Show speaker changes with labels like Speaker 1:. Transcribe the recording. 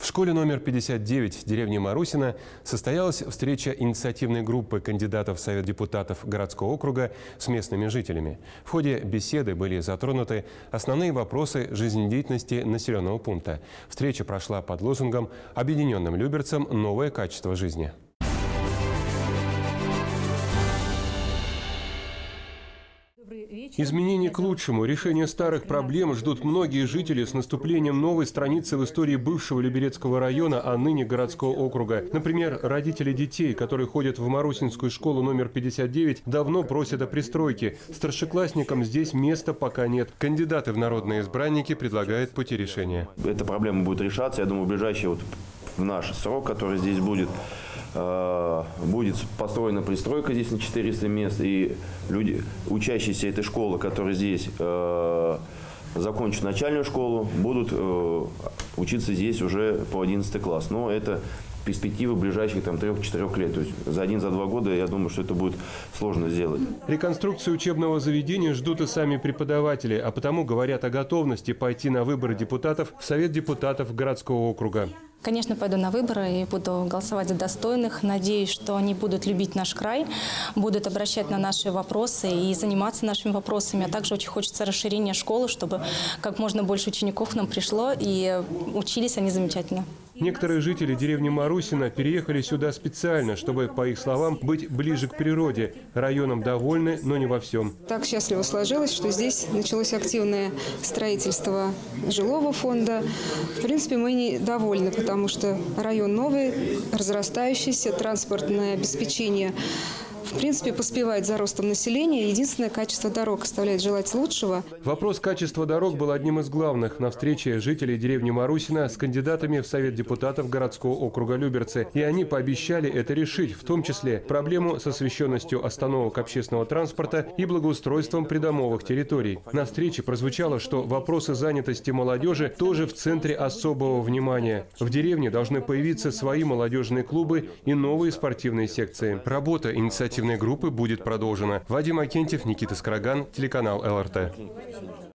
Speaker 1: В школе номер 59 деревни Марусино состоялась встреча инициативной группы кандидатов в Совет депутатов городского округа с местными жителями. В ходе беседы были затронуты основные вопросы жизнедеятельности населенного пункта. Встреча прошла под лозунгом «Объединенным люберцам новое качество жизни». Изменения к лучшему, решение старых проблем ждут многие жители с наступлением новой страницы в истории бывшего Люберецкого района, а ныне городского округа. Например, родители детей, которые ходят в Марусинскую школу номер 59, давно просят о пристройке. Старшеклассникам здесь места пока нет. Кандидаты в народные избранники предлагают пути решения.
Speaker 2: Эта проблема будет решаться, я думаю, в ближайший в наш срок, который здесь будет построена пристройка здесь на 400 мест, и люди, учащиеся этой школы, которые здесь закончат начальную школу, будут учиться здесь уже по 11 класс. Но это перспективы ближайших 3-4 лет. То есть за 1-2 года, я думаю, что это будет сложно сделать.
Speaker 1: Реконструкцию учебного заведения ждут и сами преподаватели, а потому говорят о готовности пойти на выборы депутатов в Совет депутатов городского округа.
Speaker 3: Конечно, пойду на выборы и буду голосовать за достойных. Надеюсь, что они будут любить наш край, будут обращать на наши вопросы и заниматься нашими вопросами. А также очень хочется расширения школы, чтобы как можно больше учеников к нам пришло и учились они замечательно.
Speaker 1: Некоторые жители деревни Марусино переехали сюда специально, чтобы, по их словам, быть ближе к природе. Районом довольны, но не во всем.
Speaker 4: Так счастливо сложилось, что здесь началось активное строительство жилого фонда. В принципе, мы не довольны, потому что район новый, разрастающийся, транспортное обеспечение в принципе поспевает за ростом населения. Единственное, качество дорог оставляет желать лучшего.
Speaker 1: Вопрос качества дорог был одним из главных на встрече жителей деревни Марусино с кандидатами в Совет депутатов городского округа Люберцы. И они пообещали это решить, в том числе проблему с освещенностью остановок общественного транспорта и благоустройством придомовых территорий. На встрече прозвучало, что вопросы занятости молодежи тоже в центре особого внимания. В деревне должны появиться свои молодежные клубы и новые спортивные секции. Работа инициативной группы будет продолжена. Вадим Акентьев, Никита Скороган, телеканал ЛРТ.